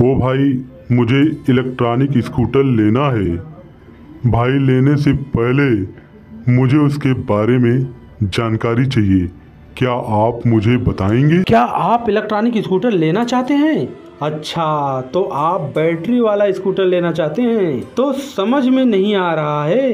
ओ भाई, मुझे electronic scooter लेना है। भाई, लेने से पहले मुझे उसके बारे में जानकारी चाहिए। क्या आप मुझे बताएंगे? क्या आप इलेक्ट्रॉनिक स्कूटर लेना चाहते हैं? अच्छा, तो आप बैटरी वाला स्कूटर लेना चाहते हैं। तो समझ में नहीं आ रहा है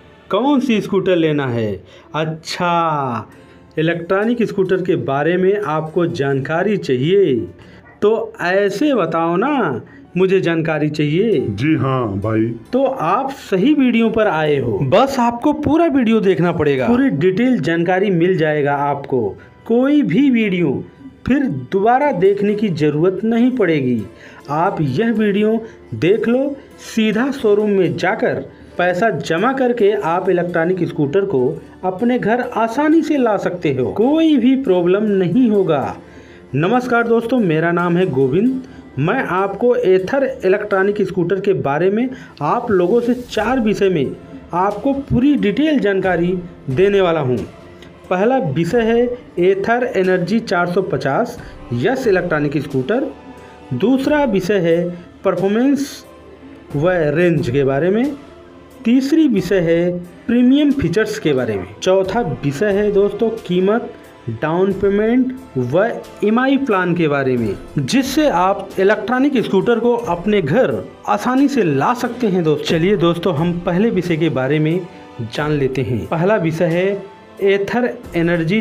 कौन सी स्कूटर लेना है। अच्छा, इलेक्ट्रॉनिक स्कूटर के बारे में आपको जानकारी चाहिए, तो ऐसे बताओ ना, मुझे जानकारी चाहिए। जी हाँ भाई। तो आप सही वीडियो पर आए हो। बस आपको पूरा वीडियो देखना पड़ेगा, पूरी डिटेल जानकारी मिल जाएगा आपको। कोई भी वीडियो फिर दोबारा देखने की ज़रूरत नहीं पड़ेगी। आप यह वीडियो देख लो, सीधा शोरूम में जाकर पैसा जमा करके आप इलेक्ट्रॉनिक स्कूटर को अपने घर आसानी से ला सकते हो। कोई भी प्रॉब्लम नहीं होगा। नमस्कार दोस्तों, मेरा नाम है गोविंद। मैं आपको एथर इलेक्ट्रॉनिक स्कूटर के बारे में आप लोगों से 4 विषय में आपको पूरी डिटेल जानकारी देने वाला हूं। पहला विषय है Ather energy 450 S electronic scooter. दूसरा विषय है परफॉर्मेंस व रेंज के बारे में। तीसरी विषय है प्रीमियम फीचर्स के बारे में। चौथा विषय है दोस्तों कीमत, डाउन पेमेंट व EMI प्लान के बारे में, जिससे आप इलेक्ट्रॉनिक स्कूटर को अपने घर आसानी से ला सकते हैं दोस्तों। चलिए दोस्तों, हम पहले विषय के बारे में जान लेते हैं। पहला विषय है Ather energy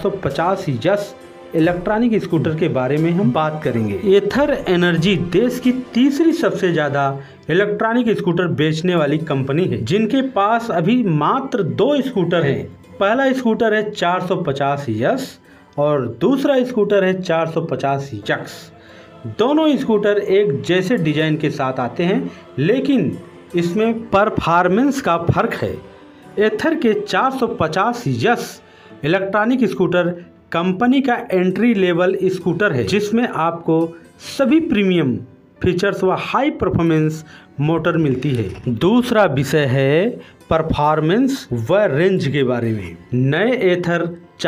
450 S electronic scooter के बारे में हम बात करेंगे। एथर एनर्जी देश की तीसरी सबसे ज़्यादा इलेक्ट्रॉनिक स्कूटर बेचने वाली कंपनी है, जिनके पास अभी मात्र 2 स्कूटर हैं। पहला स्कूटर है 450 यस और दूसरा स्कूटर है 450 यक्स। दोनों स्कूटर एक जैसे डिजाइन के साथ आते हैं, लेकिन इसमें परफॉर्मेंस का फर्क है। एथर के 450 यस इलेक्ट्रॉनिक स्कूटर कंपनी का एंट्री लेवल स्कूटर है, जिसमें आपको सभी प्रीमियम फीचर्स व हाई परफॉर्मेंस मोटर मिलती है। दूसरा विषय है परफॉर्मेंस व रेंज के बारे में। नए एथर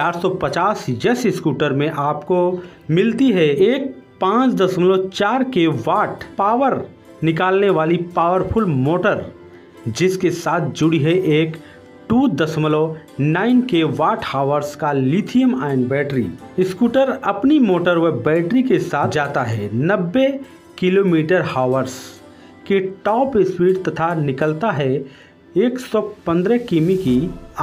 450 यस स्कूटर में आपको मिलती है एक 5.4 के वाट पावर निकालने वाली पावरफुल मोटर, जिसके साथ जुड़ी है एक 2.9 के वाट हावर्स का लिथियम आयन बैटरी। स्कूटर अपनी मोटर व बैटरी के साथ जाता है 90 किलोमीटर हावर्स की टॉप स्पीड तथा निकलता है 115 किमी की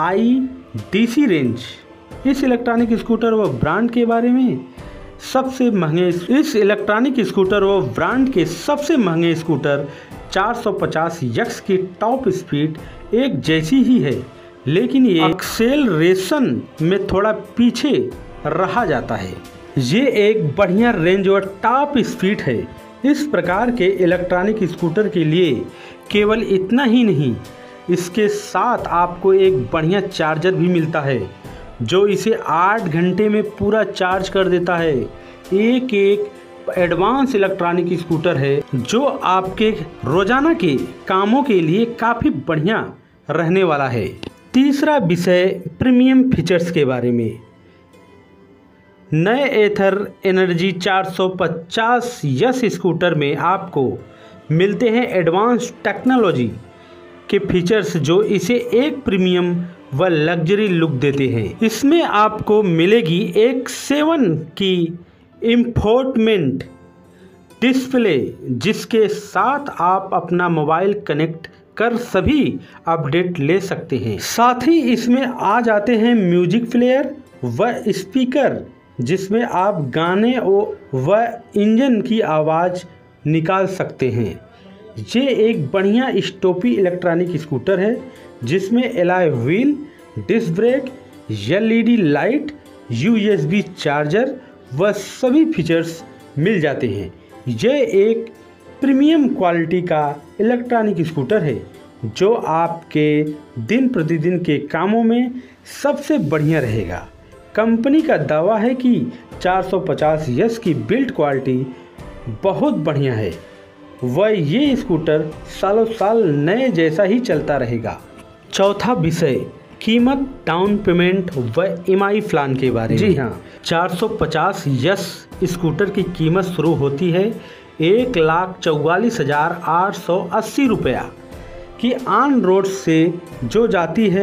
IDC रेंज। इस इलेक्ट्रॉनिक स्कूटर व ब्रांड के बारे में सबसे महंगे इस इलेक्ट्रॉनिक स्कूटर व ब्रांड के सबसे महंगे स्कूटर 450 यक्स की टॉप स्पीड एक जैसी ही है, लेकिन ये एक्सेलरेशन में थोड़ा पीछे रहा जाता है। ये एक बढ़िया रेंज और टॉप स्पीड है। इस प्रकार के इलेक्ट्रॉनिक स्कूटर के लिए केवल इतना ही नहीं, इसके साथ आपको एक बढ़िया चार्जर भी मिलता है, जो इसे 8 घंटे में पूरा चार्ज कर देता है। एक एडवांस इलेक्ट्रॉनिक स्कूटर है, जो आपके रोजाना के कामों के लिए काफ़ी बढ़िया रहने वाला है। तीसरा विषय प्रीमियम फीचर्स के बारे में। नए एथर एनर्जी 450 यस स्कूटर में आपको मिलते हैं एडवांस टेक्नोलॉजी के फीचर्स, जो इसे एक प्रीमियम व लग्जरी लुक देते हैं। इसमें आपको मिलेगी एक 7 की इंफोटेनमेंट डिस्प्ले, जिसके साथ आप अपना मोबाइल कनेक्ट कर सभी अपडेट ले सकते हैं। साथ ही इसमें आ जाते हैं म्यूजिक प्लेयर व स्पीकर, जिसमें आप गाने व इंजन की आवाज़ निकाल सकते हैं। ये एक बढ़िया स्टॉपी इलेक्ट्रॉनिक स्कूटर है, जिसमें alloy wheel, disc brake, LED light, USB charger व सभी फीचर्स मिल जाते हैं। ये एक प्रीमियम क्वालिटी का इलेक्ट्रॉनिक स्कूटर है, जो आपके दिन प्रतिदिन के कामों में सबसे बढ़िया रहेगा। कंपनी का दावा है कि 450 यस की बिल्ड क्वालिटी बहुत बढ़िया है व ये स्कूटर सालों साल नए जैसा ही चलता रहेगा। चौथा विषय कीमत, डाउन पेमेंट व EMI प्लान के बारे में। जी हाँ, 450 यस स्कूटर की कीमत शुरू होती है 1,44,880 रुपया की ऑन रोड से जो जाती है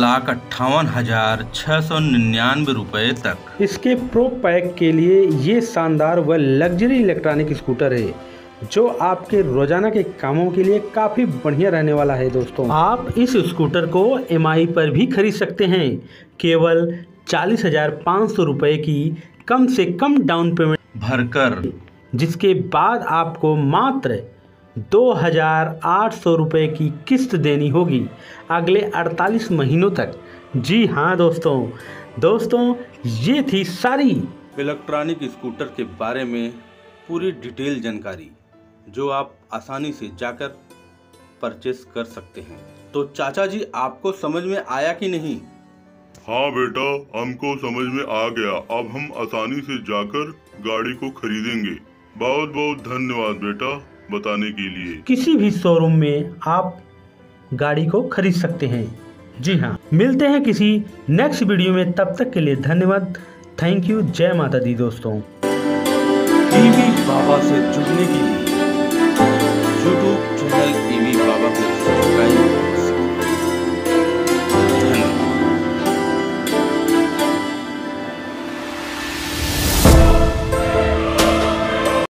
1,58,699 रुपये तक। इसके प्रो पैक के लिए ये शानदार व लग्जरी इलेक्ट्रॉनिक स्कूटर है जो आपके रोजाना के कामों के लिए काफ़ी बढ़िया रहने वाला है। दोस्तों आप इस स्कूटर को EMI पर भी खरीद सकते हैं, केवल 40,500 रुपये की कम से कम डाउन पेमेंट भरकर, जिसके बाद आपको मात्र 2,800 रुपये की किस्त देनी होगी अगले 48 महीनों तक। जी हाँ दोस्तों ये थी सारी इलेक्ट्रॉनिक स्कूटर के बारे में पूरी डिटेल जानकारी जो आप आसानी से जाकर परचेस कर सकते हैं। तो चाचा जी आपको समझ में आया कि नहीं? हाँ बेटा, हमको समझ में आ गया। अब हम आसानी से जाकर गाड़ी को खरीदेंगे। बहुत बहुत धन्यवाद बेटा बताने के लिए। किसी भी शोरूम में आप गाड़ी को खरीद सकते हैं। जी हाँ, मिलते हैं किसी नेक्स्ट वीडियो में, तब तक के लिए धन्यवाद। Thank you. जय माता दी। दोस्तों टीवी बाबा से जुड़ने के लिए